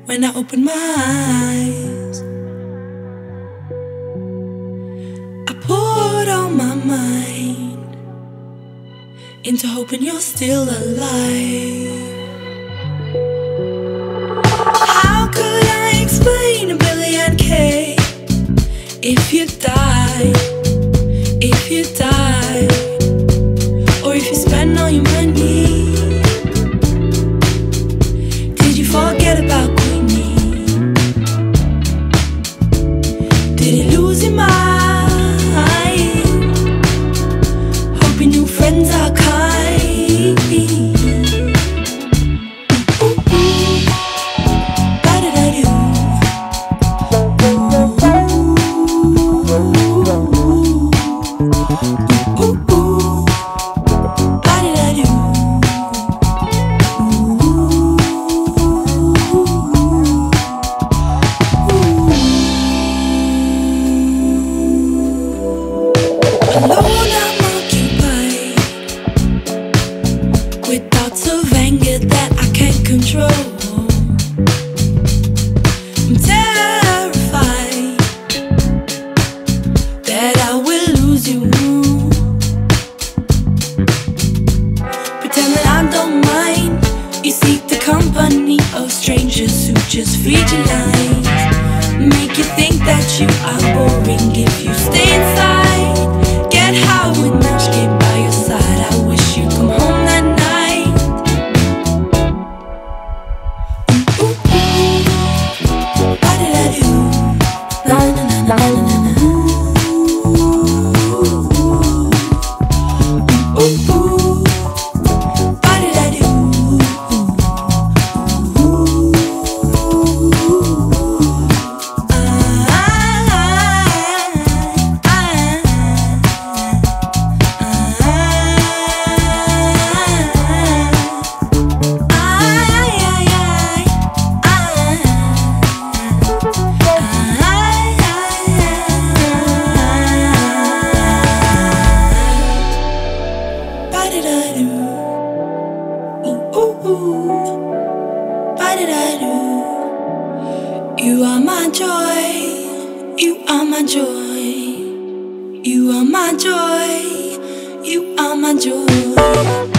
when I open my eyes. I poured all my mind into hoping you're still alive. How could I explain 1,000,000,000 if you died, if you died, or if you spend all your money? Did you forget about Queenie? Did you lose your mind? Hope your new friends are kind. Ooh, ooh. Ba-da-da-doo. Ooh, ooh. Ba-da-da-doo. Alone I'm occupied with thoughts of anger that I can't control. I'm terrified that I will lose you. Pretend that I don't mind. You seek the company of strangers who just feed you lies, make you think that you are boring if you stay inside. Get high with Nashke by your side. I wish you'd come home that night. Ooh, ooh. Ba-da-da-doo. Na-na-na-na-na-na-na. Ooh, ooh. Ba-da-da-doo. You are my joy, you are my joy, you are my joy, you are my joy.